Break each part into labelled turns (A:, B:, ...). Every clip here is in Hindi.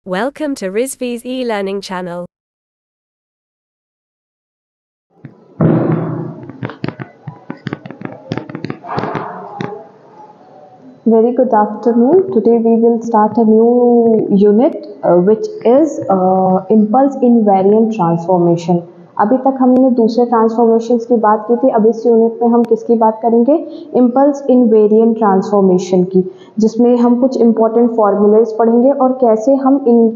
A: Welcome to Rizvi's e-learning channel.
B: Very good afternoon. Today we will start a new unit which is impulse invariant transformation. अभी तक हमने दूसरे ट्रांसफॉर्मेशंस की बात की थी. अब इस यूनिट में हम किसकी बात करेंगे? इम्पल्स इनवेरिएंट ट्रांसफॉर्मेशन की, जिसमें हम कुछ इम्पॉर्टेंट फॉर्मूलेज पढ़ेंगे और कैसे हम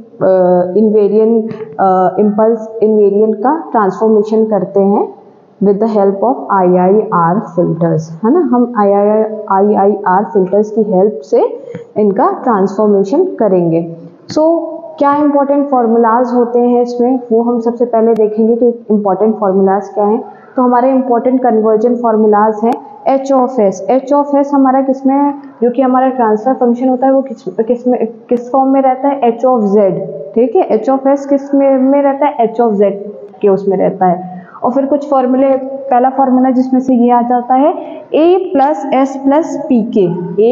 B: इम्पल्स इनवेरिएंट का ट्रांसफॉर्मेशन करते हैं with the help of IIR filters, है ना. हम IIR फिल्टर्स की हेल्प से इनका ट्रांसफॉर्मेशन करेंगे. क्या इंपॉर्टेंट फार्मूलाज होते हैं इसमें, वो हम सबसे पहले देखेंगे कि इंपॉर्टेंट फार्मूलाज क्या हैं. तो हमारे इंपॉर्टेंट कन्वर्जन फार्मूलाज हैं एच ऑफ एस हमारा किसमें है, जो कि हमारा ट्रांसफर फंक्शन होता है वो किस फॉर्म में रहता है? H of Z. ठीक है, एच ऑफ एस किस में रहता है? एच ऑफ जेड के उसमें रहता है. और फिर कुछ फॉर्मूले, पहला फॉर्मूला जिसमें से ये आ जाता है A plus S plus P K,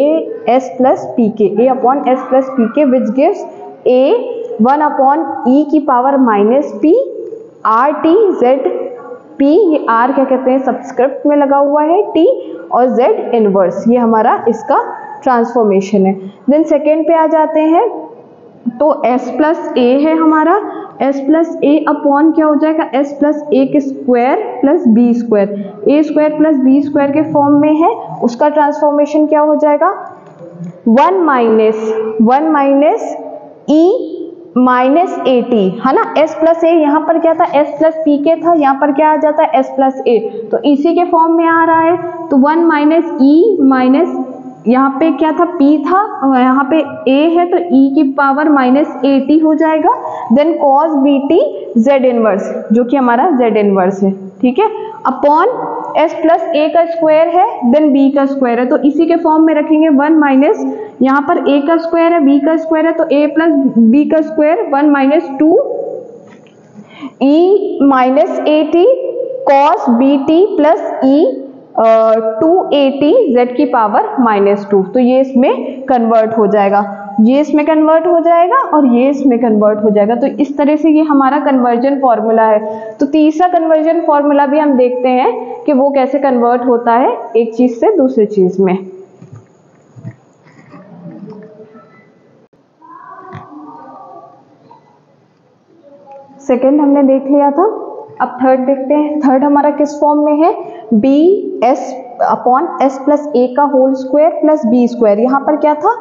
B: A upon S plus P K which gives A 1 upon E की power minus P R T Z P. ये आर क्या कहते हैं? सबस्क्रिप्ट में लगा हुआ है टी, और जेड इनवर्स. ये हमारा इसका ट्रांसफॉर्मेशन है. देन सेकेंड पे आ जाते हैं. तो s प्लस ए है हमारा, s प्लस ए अपॉन क्या हो जाएगा? s प्लस ए के square plus B square, A square plus B square के फॉर्म में है. उसका ट्रांसफॉर्मेशन क्या हो जाएगा? 1 minus E minus A T, है ना. s प्लस ए यहाँ पर क्या था? s प्लस पी के था, यहाँ पर क्या आ जाता है? s प्लस ए, तो इसी के फॉर्म में आ रहा है. तो 1 माइनस ई माइनस, यहाँ पे क्या था? P था, यहाँ पे A है तो E की पावर माइनस ए टी हो जाएगा. Then cos B T Z inverse, जो कि हमारा जेड इनवर्स है. ठीक है, अपॉन S प्लस ए का स्क्वायर है, देन B का स्क्वायर है, तो इसी के फॉर्म में रखेंगे. 1 माइनस, यहाँ पर A का स्क्वायर है, B का स्क्वायर है, तो A प्लस B का square 1 minus 2 E minus A T cos B T plus E 280 z की पावर माइनस 2. तो ये इसमें कन्वर्ट हो जाएगा, ये इसमें कन्वर्ट हो जाएगा और ये इसमें कन्वर्ट हो जाएगा. तो इस तरह से ये हमारा कन्वर्जन फॉर्मूला है. तो तीसरा कन्वर्जन फॉर्मूला भी हम देखते हैं कि वो कैसे कन्वर्ट होता है एक चीज से दूसरी चीज में. सेकेंड हमने देख लिया था. अब थर्ड देखते हैं. थर्ड हमारा किस फॉर्म में है? B S upon S plus A का whole square plus B square. यहाँ पर क्या था?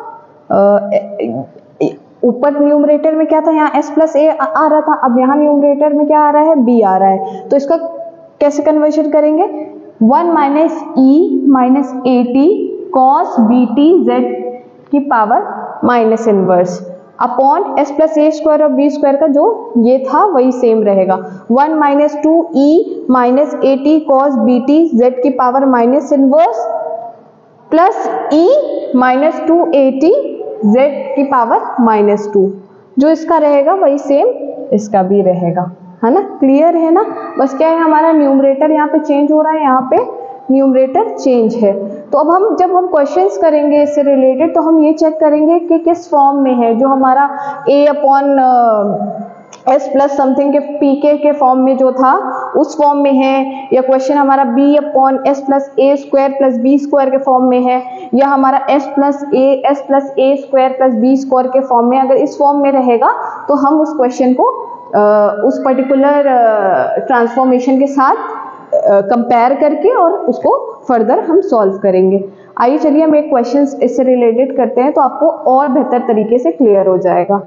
B: ऊपर न्यूमरेटर में क्या था? यहाँ एस प्लस ए आ रहा था. अब यहाँ न्यूमरेटर में क्या आ रहा है? बी आ रहा है. तो इसका कैसे कन्वर्जन करेंगे? 1 minus E minus A T cos B T Z की power minus inverse upon S plus A square और बी स्क्वायर का जो ये था वही सेम रहेगा. 1 minus 2 E minus A T cos B T Z की power minus inverse plus E minus 2 A T Z की पावर माइनस 2. जो इसका रहेगा वही सेम इसका भी रहेगा, है ना. क्लियर है ना. बस क्या है, हमारा न्यूमरेटर यहाँ पे चेंज हो रहा है, यहाँ पे न्यूमरेटर चेंज है. तो अब जब हम क्वेश्चंस करेंगे इससे रिलेटेड, तो हम ये चेक करेंगे कि किस फॉर्म में है. जो हमारा a upon S plus something के पी के फॉर्म में जो था उस फॉर्म में है, या क्वेश्चन हमारा b upon S plus A square plus B square के फॉर्म में है, या हमारा S plus A square plus B square के फॉर्म में. अगर इस फॉर्म में रहेगा तो हम उस क्वेश्चन को उस पर्टिकुलर ट्रांसफॉर्मेशन के साथ कंपेयर करके और उसको फर्दर हम सॉल्व करेंगे. आइए चलिए हम एक क्वेश्चन इससे रिलेटेड करते हैं, तो आपको और बेहतर तरीके से क्लियर हो जाएगा.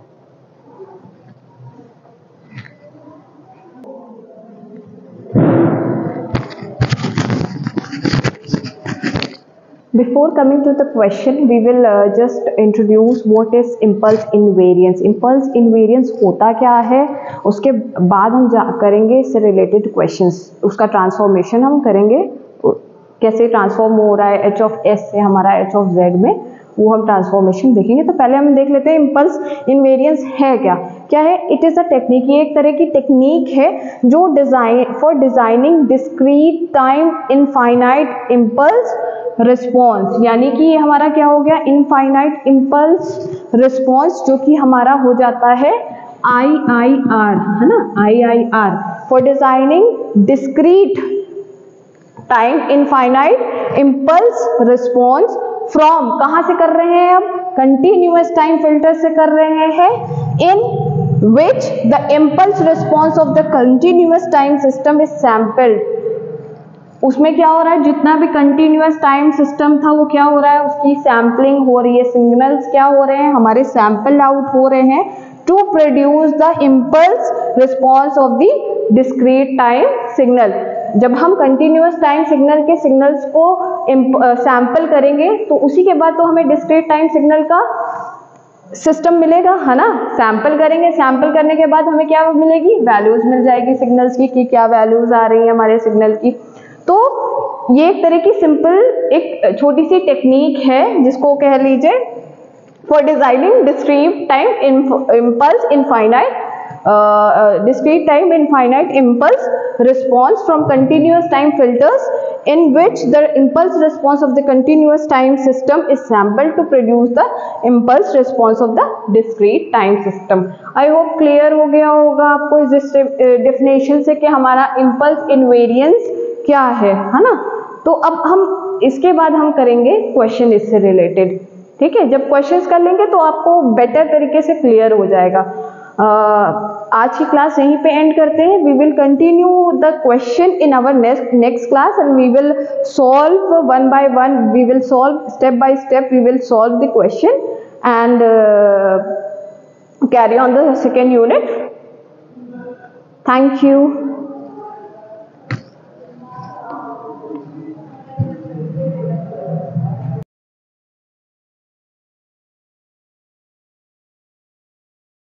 B: Before coming to the question, we will just introduce what is impulse invariance. Impulse invariance होता क्या है, उसके बाद हम करेंगे इससे रिलेटेड क्वेश्चंस. उसका ट्रांसफॉर्मेशन हम करेंगे, कैसे ट्रांसफॉर्म हो रहा है एच ऑफ एस से हमारा एच ऑफ जेड में, वो हम ट्रांसफॉर्मेशन देखेंगे. तो पहले हम देख लेते हैं इम्पल्स इनवेरिएंस है क्या है. इट इज़ अ टेक्निक, ये एक तरह की टेक्निक है जो designing discrete time infinite impulse response, यानी कि ये हमारा क्या हो गया, इनफाइनाइट इम्पल्स रिस्पॉन्स, जो कि हमारा हो जाता है IIR, है ना, IIR for designing discrete time infinite impulse response from, कहाँ से कर रहे हैं, अब कंटिन्यूअस टाइम फिल्टर से कर रहे हैं, in which the impulse response of the continuous time system is sampled. उसमें क्या हो रहा है, जितना भी कंटिन्यूअस टाइम सिस्टम था वो क्या हो रहा है, उसकी सैम्पलिंग हो रही है, सिग्नल्स क्या हो रहे हैं, हमारे सैंपल आउट हो रहे हैं to produce the impulse response of the discrete time signal. जब हम कंटिन्यूअस टाइम सिग्नल के सिग्नल्स को सैंपल करेंगे तो उसी के बाद तो हमें डिस्क्रीट टाइम सिग्नल का सिस्टम मिलेगा, है ना। सैंपल करेंगे, सैंपल करने के बाद हमें क्या मिलेगी, वैल्यूज मिल जाएगी सिग्नल्स की, कि क्या वैल्यूज आ रही है हमारे सिग्नल की। तो ये एक तरह की सिंपल एक छोटी सी टेक्निक है जिसको कह लीजिए for designing discrete time impulse infinite discrete time infinite impulse response from continuous time filters in which the impulse response of the continuous time system is sampled to produce the impulse response of the discrete time system। I hope clear हो गया होगा आपको इस definition से कि हमारा impulse invariance क्या है ना। तो अब हम इसके बाद हम करेंगे क्वेश्चन इससे रिलेटेड, ठीक है। जब क्वेश्चंस कर लेंगे तो आपको बेटर तरीके से क्लियर हो जाएगा। आज की क्लास यहीं पे एंड करते हैं। We will continue the question in our next class and we will solve one by one, we will solve step by step, we will solve the question and carry on the second unit. Thank you.